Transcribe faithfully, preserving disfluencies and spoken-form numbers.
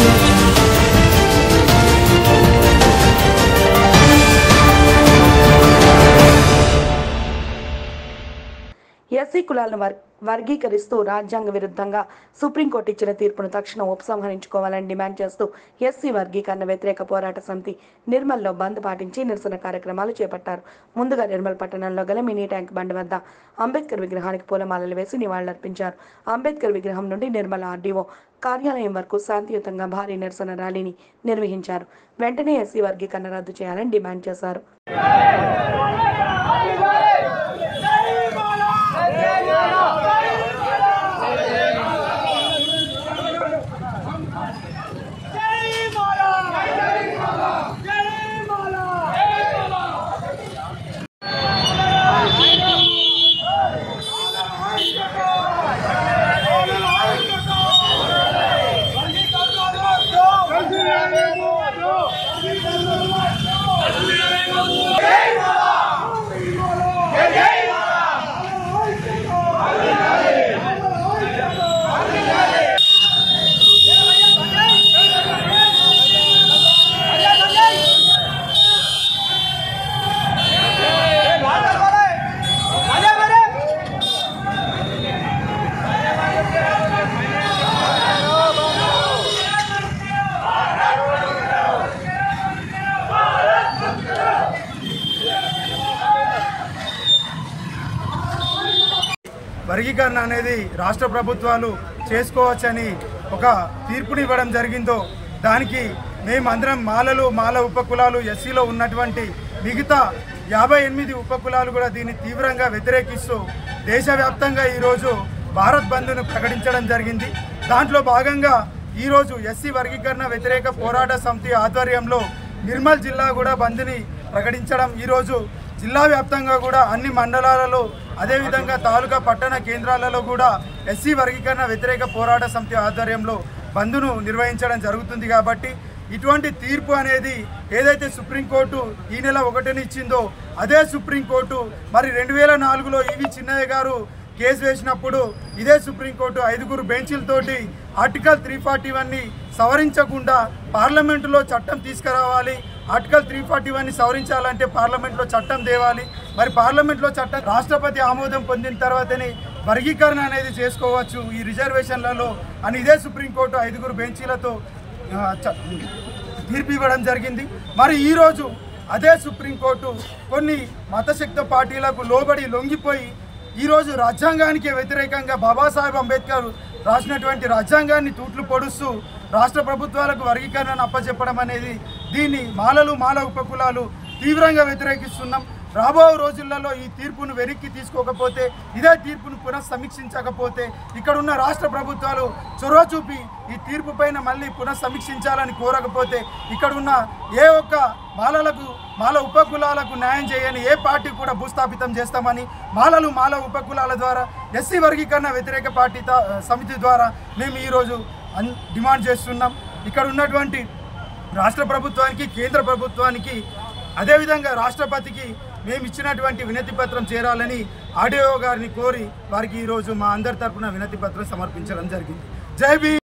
SC కులాలను వర్గీకరిస్తూ రాజ్యాంగ విరుద్ధంగా సుప్రీంకోర్టు ఇచ్చిన తీర్పును తక్షణం ఉపసంహరించుకోవాలని డిమాండ్ చేస్తూ ఎస్సీ వర్గీకరణ వ్యతిరేక పోరాట సమితి నిర్మల్లో బంద్ పాటించి నిరసన కార్యక్రమాలు చేపట్టారు. ముందుగా నిర్మల్ పట్టణంలో గల మినీ ట్యాంక్ బండ్ వద్ద అంబేద్కర్ విగ్రహానికి పూలమాలలు వేసి నివాళులర్పించారు. అంబేద్కర్ విగ్రహం నుండి నిర్మల్ ఆర్డీఓ కార్యాలయం వరకు శాంతియుతంగా భారీ నిరసన ర్యాలీని నిర్వహించారు. వెంటనే ఎస్సీ వర్గీకరణ రద్దు చేయాలని డిమాండ్ చేశారు. వర్గీకరణ అనేది రాష్ట్ర ప్రభుత్వాలు చేసుకోవచ్చని ఒక తీర్పునివ్వడం జరిగిందో దానికి మేమందరం మాలలు మాల ఉపకులాలు ఎస్సీలో ఉన్నటువంటి మిగతా యాభై ఎనిమిది ఉపకులాలు కూడా దీన్ని తీవ్రంగా వ్యతిరేకిస్తూ దేశవ్యాప్తంగా ఈరోజు భారత్ బంద్ను ప్రకటించడం జరిగింది. దాంట్లో భాగంగా ఈరోజు ఎస్సీ వర్గీకరణ వ్యతిరేక పోరాట సమితి ఆధ్వర్యంలో నిర్మల్ జిల్లా కూడా బంద్ని ప్రకటించడం ఈరోజు జిల్లా వ్యాప్తంగా కూడా అన్ని మండలాలలో అదేవిధంగా తాలూకా పట్టణ కేంద్రాలలో కూడా ఎస్సీ వర్గీకరణ వ్యతిరేక పోరాట సమితి ఆధ్వర్యంలో బంద్ను నిర్వహించడం జరుగుతుంది. కాబట్టి ఇటువంటి తీర్పు అనేది ఏదైతే సుప్రీంకోర్టు ఈ నెల ఒకటిని ఇచ్చిందో అదే సుప్రీంకోర్టు మరి రెండు వేల నాలుగులో ఈవి చిన్నయ్య గారు కేసు వేసినప్పుడు ఇదే సుప్రీంకోర్టు ఐదుగురు బెంచీలతోటి ఆర్టికల్ త్రీ ఫార్టీ వన్ని సవరించకుండా పార్లమెంటులో చట్టం తీసుకురావాలి, ఆర్టికల్ త్రీ ఫార్టీ వన్ని సవరించాలంటే పార్లమెంట్లో చట్టం తేవాలి, మరి పార్లమెంట్లో చట్టం రాష్ట్రపతి ఆమోదం పొందిన తర్వాతనే వర్గీకరణ అనేది చేసుకోవచ్చు ఈ రిజర్వేషన్లలో అని ఇదే సుప్రీంకోర్టు ఐదుగురు బెంచీలతో తీర్పు ఇవ్వడం జరిగింది. మరి ఈరోజు అదే సుప్రీంకోర్టు కొన్ని మతశక్తి పార్టీలకు లోబడి లొంగిపోయి ఈరోజు రాజ్యాంగానికి వ్యతిరేకంగా బాబాసాహెబ్ అంబేద్కర్ రాసినటువంటి రాజ్యాంగాన్ని తూట్లు పొడుస్తూ రాష్ట్ర ప్రభుత్వాలకు వర్గీకరణను అప్పచెప్పడం అనేది దీన్ని మాలలు మాల ఉపకులాలు తీవ్రంగా వ్యతిరేకిస్తున్నాం. రాబో రోజులలో ఈ తీర్పును వెనక్కి తీసుకోకపోతే ఇదే తీర్పును పునఃసమీక్షించకపోతే ఇక్కడున్న రాష్ట్ర ప్రభుత్వాలు చొరవ చూపి ఈ తీర్పు పైన మళ్ళీ పునఃసమీక్షించాలని కోరకపోతే ఇక్కడున్న ఏ ఒక్క మాలలకు మాల ఉపకులాలకు న్యాయం చేయని ఏ పార్టీ కూడా భూస్థాపితం చేస్తామని మాలలు మాల ఉపకులాల ద్వారా ఎస్సీ వర్గీకరణ వ్యతిరేక పార్టీ సమితి ద్వారా మేము ఈరోజు డిమాండ్ చేస్తున్నాం. ఇక్కడ ఉన్నటువంటి రాష్ట్ర ప్రభుత్వానికి కేంద్ర ప్రభుత్వానికి అదేవిధంగా రాష్ట్రపతికి మేము ఇచ్చినటువంటి వినతి పత్రం చేరాలని ఆర్డీఓ గారిని కోరి వారికి ఈరోజు మా అందరి తరపున వినతి పత్రం సమర్పించడం జరిగింది. జై భీమ్.